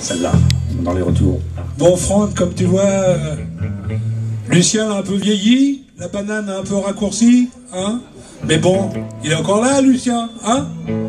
celle-là, dans les retours. Bon, Franck, comme tu vois, Lucien a un peu vieilli, la banane a un peu raccourci, hein. Mais bon, il est encore là, Lucien, hein.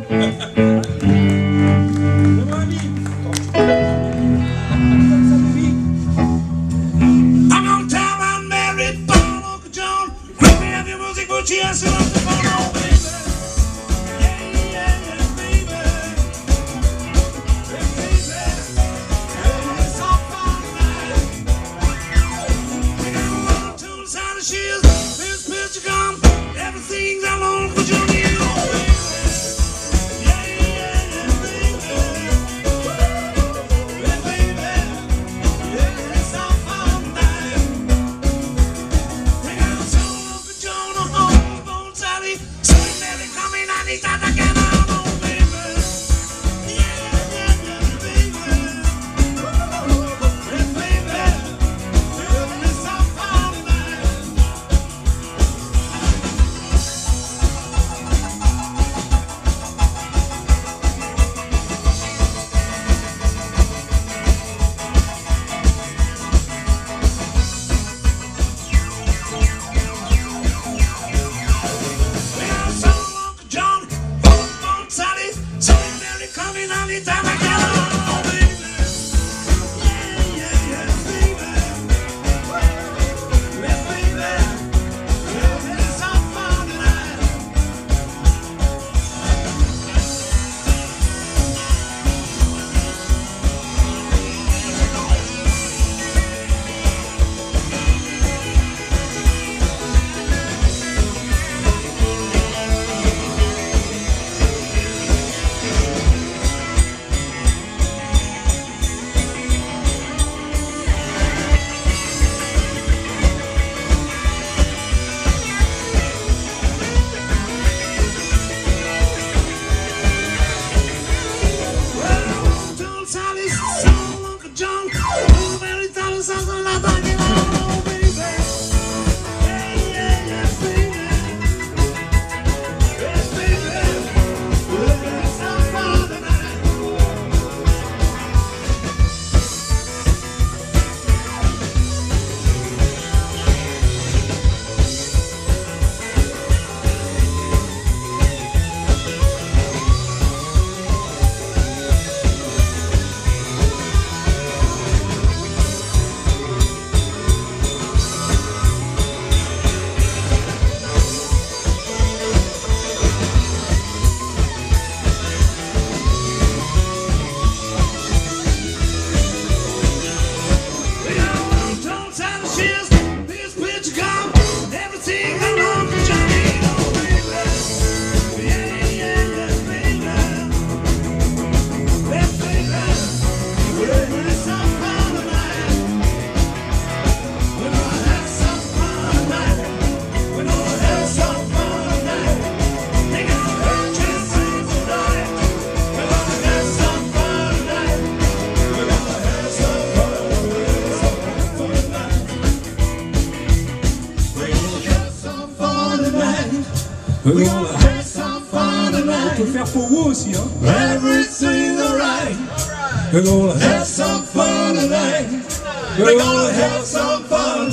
We're gonna have some fun tonight. On peut faire pour vous aussi, hein. Everything's alright. We're gonna have some fun tonight. We're gonna have some fun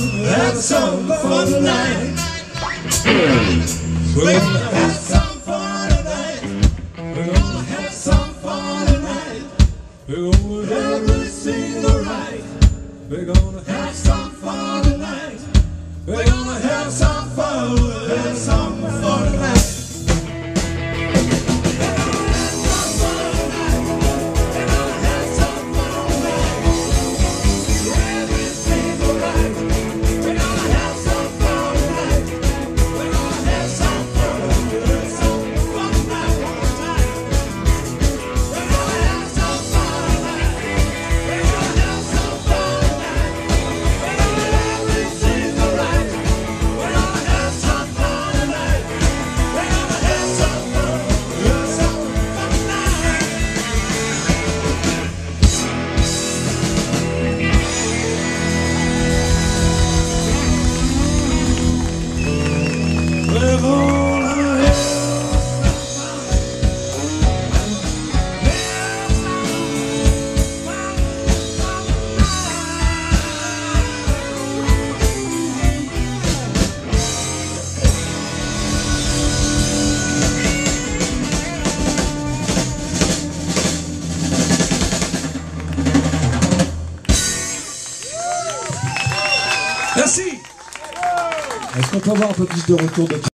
tonight. We're gonna have some fun tonight. We're gonna have some fun tonight. We're gonna have everything's alright. We're gonna have some fun tonight. We're gonna have some fun tonight. Merci. Est-ce qu'on peut avoir un peu plus de retour de